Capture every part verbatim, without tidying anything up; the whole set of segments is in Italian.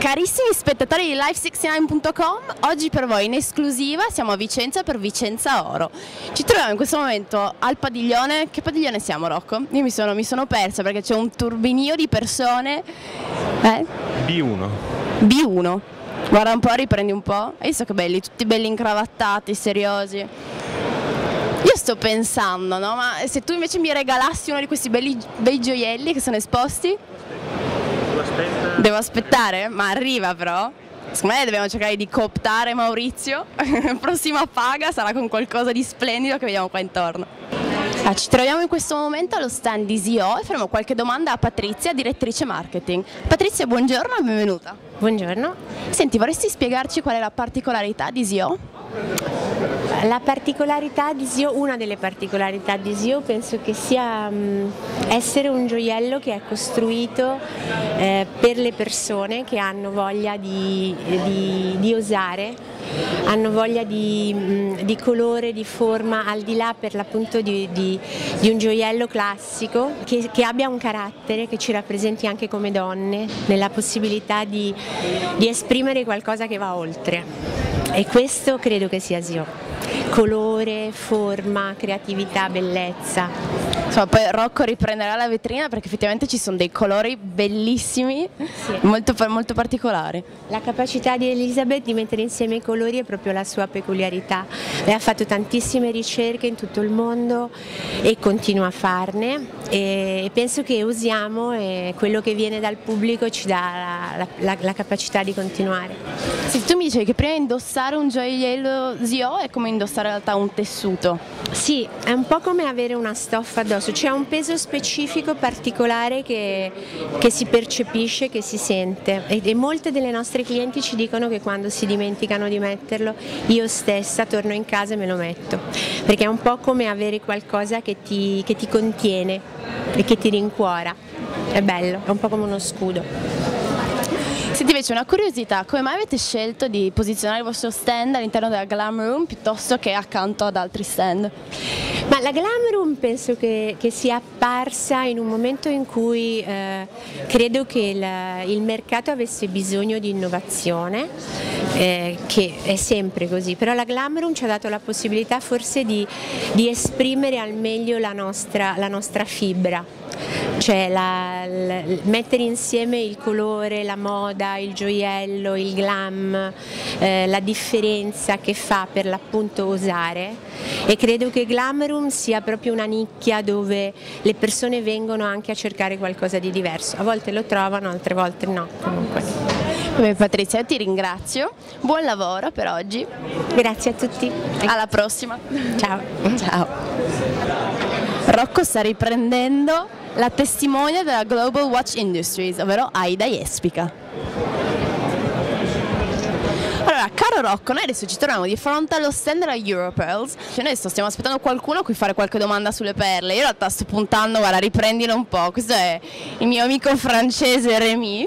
Carissimi spettatori di live sessantanove punto com, oggi per voi in esclusiva siamo a Vicenza per Vicenza Oro. Ci troviamo in questo momento al padiglione. Che padiglione siamo, Rocco? Io mi sono, mi sono persa perché c'è un turbinio di persone. Eh? B uno. B uno. Guarda un po', riprendi un po'. Hai visto che belli, tutti belli incravattati, seriosi. Io sto pensando, no? Ma se tu invece mi regalassi uno di questi belli, bei gioielli che sono esposti? Aspetta. Devo aspettare? Ma arriva però. Secondo me dobbiamo cercare di cooptare Maurizio. Prossima paga sarà con qualcosa di splendido che vediamo qua intorno. Ah, ci troviamo in questo momento allo stand di Zio e faremo qualche domanda a Patrizia, direttrice marketing. Patrizia, buongiorno e benvenuta. Buongiorno. Senti, vorresti spiegarci qual è la particolarità di Zio? La particolarità di Zio, una delle particolarità di Zio penso che sia mh, essere un gioiello che è costruito eh, per le persone che hanno voglia di, di, di osare, hanno voglia di, mh, di colore, di forma, al di là per l'appunto di, di, di un gioiello classico che, che abbia un carattere, che ci rappresenti anche come donne, nella possibilità di, di esprimere qualcosa che va oltre. E questo credo che sia Zio. Colore, forma, creatività, bellezza. Insomma, poi Rocco riprenderà la vetrina perché effettivamente ci sono dei colori bellissimi, sì. molto, molto particolari. La capacità di Elisabeth di mettere insieme i colori è proprio la sua peculiarità. Lei ha fatto tantissime ricerche in tutto il mondo e continua a farne e penso che usiamo e quello che viene dal pubblico ci dà la, la, la capacità di continuare. Sì, tu mi dicevi che prima indossare un gioiello Zio è come indossare in realtà un tessuto. Sì, è un po' come avere una stoffa addosso, c'è un peso specifico particolare che, che si percepisce, che si sente e, e molte delle nostre clienti ci dicono che quando si dimenticano di metterlo io stessa torno in casa e me lo metto, perché è un po' come avere qualcosa che ti, che ti contiene e che ti rincuora, è bello, è un po' come uno scudo. Senti, invece una curiosità, come mai avete scelto di posizionare il vostro stand all'interno della Glam Room piuttosto che accanto ad altri stand? Ma la Glam Room penso che, che sia apparsa in un momento in cui eh, credo che il, il mercato avesse bisogno di innovazione, eh, che è sempre così, però la Glam Room ci ha dato la possibilità forse di, di esprimere al meglio la nostra, la nostra fibra. Cioè la, la, mettere insieme il colore, la moda, il gioiello, il glam, eh, la differenza che fa per l'appunto osare, e credo che Glam Room sia proprio una nicchia dove le persone vengono anche a cercare qualcosa di diverso, a volte lo trovano, altre volte no comunque. Beh, Patrizia, io ti ringrazio, buon lavoro per oggi. Grazie a tutti. Alla prossima. Ciao. Ciao. Rocco sta riprendendo la testimonia della Global Watch Industries, ovvero Aida Jespica. Allora, caro Rocco, noi adesso ci troviamo di fronte allo stand della Europearls. Cioè, noi adesso stiamo aspettando qualcuno a cui fare qualche domanda sulle perle. Io in realtà sto puntando, guarda, riprendilo un po'. Questo è il mio amico francese Rémi.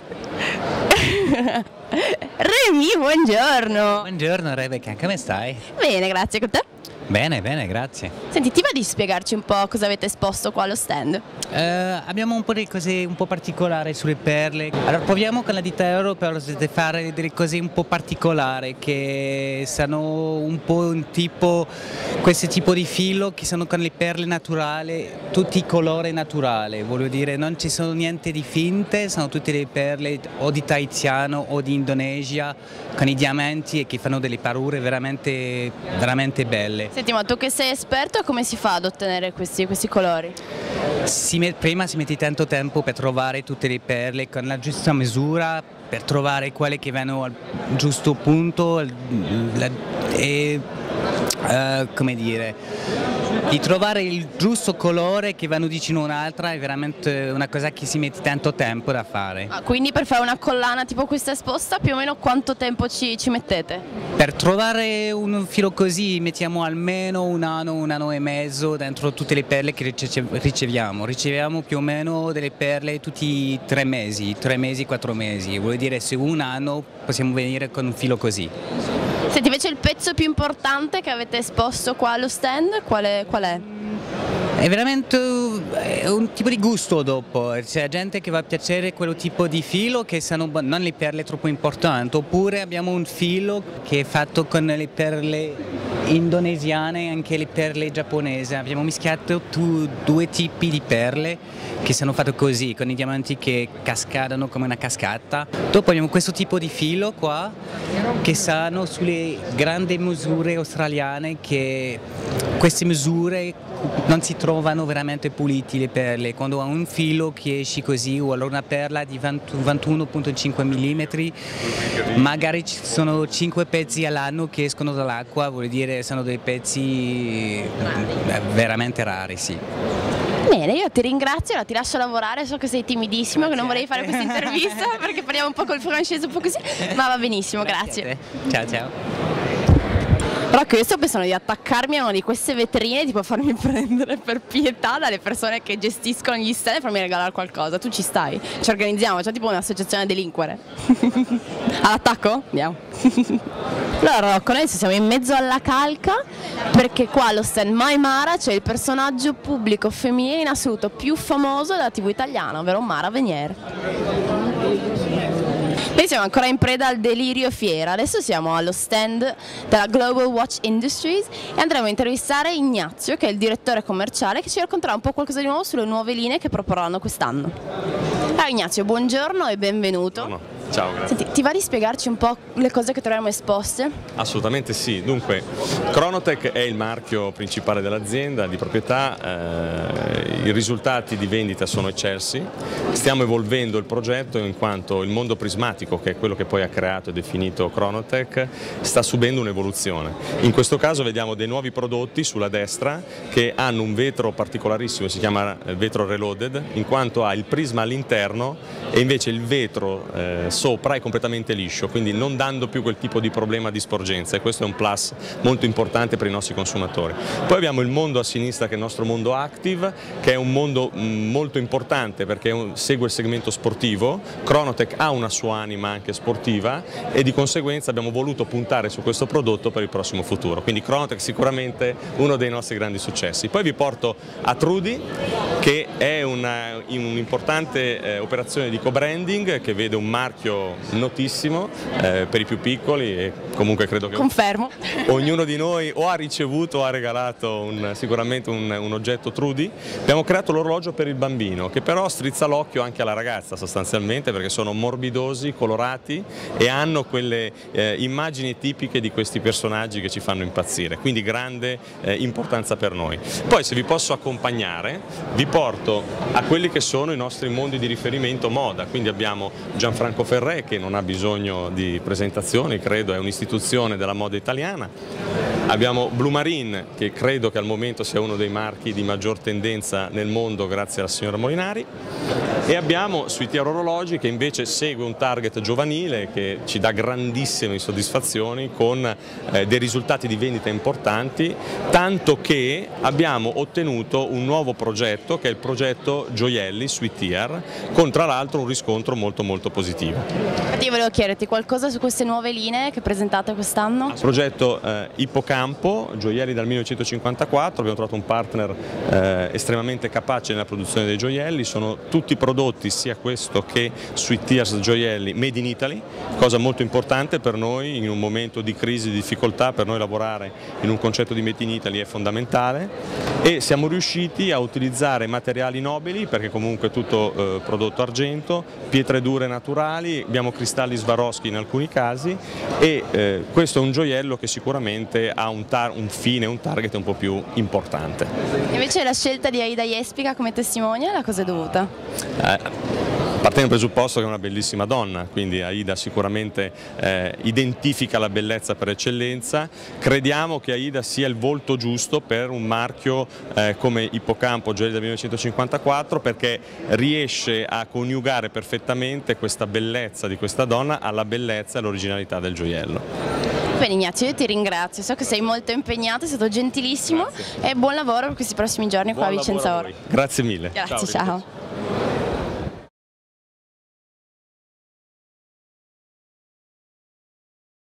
Rémi, buongiorno. Buongiorno Rebecca, come stai? Bene, grazie, con te? Bene, bene, grazie. Senti, ti va di spiegarci un po' cosa avete esposto qua allo stand? Eh, abbiamo un po' di cose un po' particolari sulle perle. Allora proviamo con la ditta Europearls a fare delle cose un po' particolari che sono un po' un tipo, questo tipo di filo che sono con le perle naturali, tutti i colori naturali, voglio dire non ci sono niente di finte, sono tutte le perle o di Tiziano o di Indonesia con i diamanti e che fanno delle parure veramente, veramente belle. Senti, ma tu che sei esperto, come si fa ad ottenere questi, questi colori? Si met, prima si mette tanto tempo per trovare tutte le perle con la giusta misura, per trovare quelle che vanno al giusto punto la, e uh, come dire, di trovare il giusto colore che vanno vicino a un'altra è veramente una cosa che si mette tanto tempo da fare. Ah, quindi per fare una collana tipo questa esposta più o meno quanto tempo ci, ci mettete? Per trovare un filo così mettiamo almeno un anno, un anno e mezzo dentro tutte le perle che riceviamo. Riceviamo più o meno delle perle tutti i tre mesi, tre mesi, quattro mesi. Vuol dire se un anno possiamo venire con un filo così. Senti, invece il pezzo più importante che avete esposto qua allo stand, qual è? Qual è? È veramente un tipo di gusto dopo, c'è gente che va a piacere quello tipo di filo che sono non le perle troppo importanti, oppure abbiamo un filo che è fatto con le perle indonesiane e anche le perle giapponesi, abbiamo mischiato tu, due tipi di perle che sono fatte così, con i diamanti che cascadano come una cascata. Dopo abbiamo questo tipo di filo qua che sono sulle grandi misure australiane, che queste misure non si trovano veramente puliti le perle. Quando ha un filo che esce così, o allora una perla di ventuno virgola cinque millimetri, magari ci sono cinque pezzi all'anno che escono dall'acqua, vuol dire sono dei pezzi veramente rari, sì. Bene, io ti ringrazio, ti lascio lavorare, so che sei timidissimo, che non volevi fare questa intervista perché parliamo un po' col francese, un po' così, ma va benissimo, grazie. Ciao ciao. Però che io sto pensando di attaccarmi a una di queste vetrine, tipo farmi prendere per pietà dalle persone che gestiscono gli stand e farmi regalare qualcosa. Tu ci stai? Ci organizziamo, c'è tipo un'associazione a delinquere. All'attacco? Andiamo. Allora Rocco, noi siamo in mezzo alla calca perché qua allo stand My Mara c'è il personaggio pubblico femminile in assoluto più famoso della tivù italiana, ovvero Mara Venier. Noi siamo ancora in preda al delirio fiera, adesso siamo allo stand della Global Watch Industries e andremo a intervistare Ignazio, che è il direttore commerciale, che ci racconterà un po' qualcosa di nuovo sulle nuove linee che proporranno quest'anno. Allora Ignazio, buongiorno e benvenuto. No. Ciao, grazie. Senti, ti va di spiegarci un po' le cose che troviamo esposte? Assolutamente sì. Dunque, Chronotech è il marchio principale dell'azienda di proprietà, eh, i risultati di vendita sono eccelsi, stiamo evolvendo il progetto in quanto il mondo prismatico, che è quello che poi ha creato e definito Chronotech, sta subendo un'evoluzione. In questo caso vediamo dei nuovi prodotti sulla destra che hanno un vetro particolarissimo, si chiama vetro reloaded, in quanto ha il prisma all'interno e invece il vetro eh, sopra è completamente liscio, quindi non dando più quel tipo di problema di sporgenza, e questo è un plus molto importante per i nostri consumatori. Poi abbiamo il mondo a sinistra, che è il nostro mondo active, che è un mondo mh, molto importante perché un, segue il segmento sportivo. Chronotech ha una sua anima anche sportiva e di conseguenza abbiamo voluto puntare su questo prodotto per il prossimo futuro, quindi Chronotech sicuramente uno dei nostri grandi successi. Poi vi porto a Trudy, che è un'importante eh, operazione di co-branding che vede un marchio notissimo eh, per i più piccoli, e comunque credo che confermo, ognuno di noi o ha ricevuto o ha regalato un, sicuramente un, un oggetto Trudy. Abbiamo creato l'orologio per il bambino, che però strizza l'occhio anche alla ragazza sostanzialmente, perché sono morbidosi, colorati e hanno quelle eh, immagini tipiche di questi personaggi che ci fanno impazzire, quindi grande eh, importanza per noi. Poi, se vi posso accompagnare, vi porto a quelli che sono i nostri mondi di riferimento moda, quindi abbiamo Gianfranco Ferré, che non ha bisogno di presentazioni, credo è un'istituzione della moda italiana. Abbiamo Blue Marine, che credo che al momento sia uno dei marchi di maggior tendenza nel mondo grazie alla signora Molinari, e abbiamo Sweetier Orologi, che invece segue un target giovanile che ci dà grandissime soddisfazioni con eh, dei risultati di vendita importanti, tanto che abbiamo ottenuto un nuovo progetto che è il progetto Gioielli Sweetier, con tra l'altro un riscontro molto molto positivo. Io volevo chiederti qualcosa su queste nuove linee che presentate quest'anno? Il progetto eh, Ippocampo, gioielli dal millenovecentocinquantaquattro, abbiamo trovato un partner eh, estremamente capace nella produzione dei gioielli, sono tutti prodotti, sia questo che Sweetier gioielli, made in Italy, cosa molto importante per noi in un momento di crisi, di difficoltà. Per noi lavorare in un concetto di made in Italy è fondamentale, e siamo riusciti a utilizzare materiali nobili, perché comunque è tutto eh, prodotto argento, pietre dure naturali, abbiamo cristalli Swarovski in alcuni casi, e eh, questo è un gioiello che sicuramente ha un, un fine, un target un po' più importante. Invece la scelta di Aida Jespica come testimonial a cosa è dovuta? Eh, Parte dal presupposto che è una bellissima donna, quindi Aida sicuramente eh, identifica la bellezza per eccellenza. Crediamo che Aida sia il volto giusto per un marchio eh, come Ippocampo, gioielli del millenovecentocinquantaquattro, perché riesce a coniugare perfettamente questa bellezza di questa donna alla bellezza e all'originalità del gioiello. Bene Ignazio, io ti ringrazio, so che sei molto impegnato, è stato gentilissimo. Grazie. E buon lavoro per questi prossimi giorni qua a Vicenza Oro. Grazie mille. Grazie, ciao. ciao.